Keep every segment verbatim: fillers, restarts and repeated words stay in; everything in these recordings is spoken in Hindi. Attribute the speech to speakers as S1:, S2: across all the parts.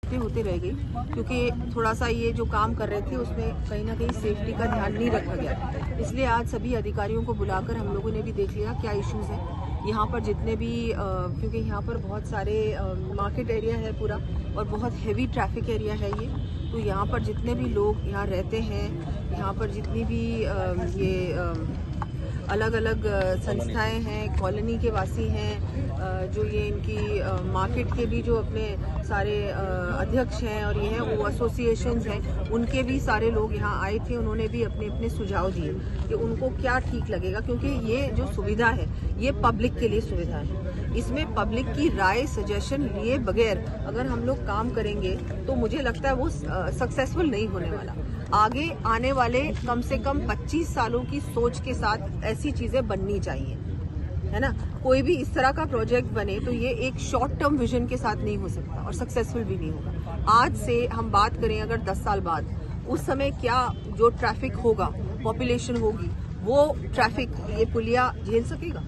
S1: होते रह गई क्योंकि थोड़ा सा ये जो काम कर रहे थे उसमें कहीं ना कहीं सेफ्टी का ध्यान नहीं रखा गया। इसलिए आज सभी अधिकारियों को बुलाकर हम लोगों ने भी देख लिया क्या इश्यूज हैं यहाँ पर जितने भी, क्योंकि यहाँ पर बहुत सारे मार्केट एरिया है पूरा और बहुत हैवी ट्रैफिक एरिया है ये, तो यहाँ पर जितने भी लोग यहाँ रहते हैं, यहाँ पर जितनी भी ये अलग अलग संस्थाएं हैं, कॉलोनी के वासी हैं, जो ये इनकी मार्केट के भी जो अपने सारे अध्यक्ष हैं और ये हैं वो एसोसिएशंस हैं, उनके भी सारे लोग यहाँ आए थे। उन्होंने भी अपने अपने सुझाव दिए कि उनको क्या ठीक लगेगा, क्योंकि ये जो सुविधा है ये पब्लिक के लिए सुविधा है। इसमें पब्लिक की राय सजेशन लिए बगैर अगर हम लोग काम करेंगे तो मुझे लगता है वो सक्सेसफुल नहीं होने वाला। आगे आने वाले कम से कम पच्चीस सालों की सोच के साथ ऐसी चीजें बननी चाहिए, है ना। कोई भी इस तरह का प्रोजेक्ट बने तो ये एक शॉर्ट टर्म विजन के साथ नहीं हो सकता और सक्सेसफुल भी नहीं होगा। आज से हम बात करें अगर दस साल बाद, उस समय क्या जो ट्रैफिक होगा, पॉपुलेशन होगी, वो ट्रैफिक ये पुलिया झेल सकेगा?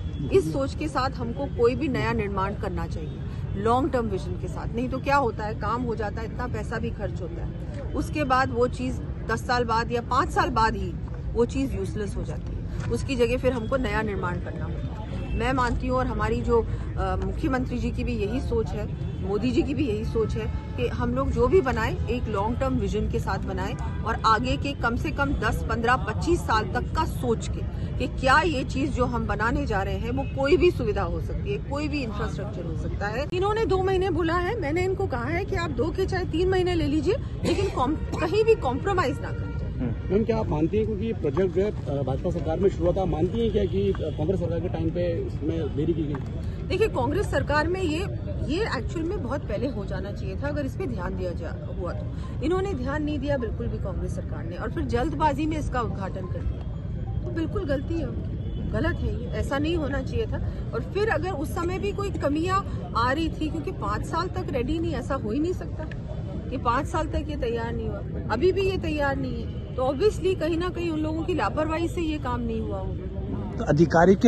S1: इस सोच के साथ हमको कोई भी नया निर्माण करना चाहिए लॉन्ग टर्म विजन के साथ। नहीं तो क्या होता है, काम हो जाता है, इतना पैसा भी खर्च होता है, उसके बाद वो चीज दस साल बाद या पांच साल बाद ही वो चीज यूजलेस हो जाती है। उसकी जगह फिर हमको नया निर्माण करना होता है। मैं मानती हूँ और हमारी जो मुख्यमंत्री जी की भी यही सोच है, मोदी जी की भी यही सोच है कि हम लोग जो भी बनाए एक लॉन्ग टर्म विजन के साथ बनाए और आगे के कम से कम दस, पंद्रह, पच्चीस साल तक का सोच के कि क्या ये चीज जो हम बनाने जा रहे हैं वो कोई भी सुविधा हो सकती है, कोई भी इंफ्रास्ट्रक्चर हो सकता है। इन्होंने दो महीने बोला है, मैंने इनको कहा है कि आप दो के चाहे तीन महीने ले लीजिए, लेकिन कहीं भी कॉम्प्रोमाइज ना करें।
S2: मैम, क्या आप मानती हैं क्योंकि प्रोजेक्ट जो है भाजपा सरकार में शुरू हुआ था, मानती हैं क्या कि कांग्रेस सरकार के टाइम पे इसमें देरी की गई?
S1: देखिए, कांग्रेस सरकार में ये ये एक्चुअल में बहुत पहले हो जाना चाहिए था अगर इस पे ध्यान दिया जा हुआ तो। इन्होंने ध्यान नहीं दिया बिल्कुल भी कांग्रेस सरकार ने, और फिर जल्दबाजी में इसका उद्घाटन कर दिया, तो बिल्कुल गलती है उनकी, गलत है ये, ऐसा नहीं होना चाहिए था। और फिर अगर उस समय भी कोई कमियां आ रही थी, क्योंकि पांच साल तक रेडी नहीं, ऐसा हो ही नहीं सकता कि पांच साल तक ये तैयार नहीं हुआ, अभी भी ये तैयार नहीं है, तो ऑब्वियसली कहीं ना कहीं उन लोगों की लापरवाही से ये काम नहीं हुआ होगा।
S2: तो अधिकारी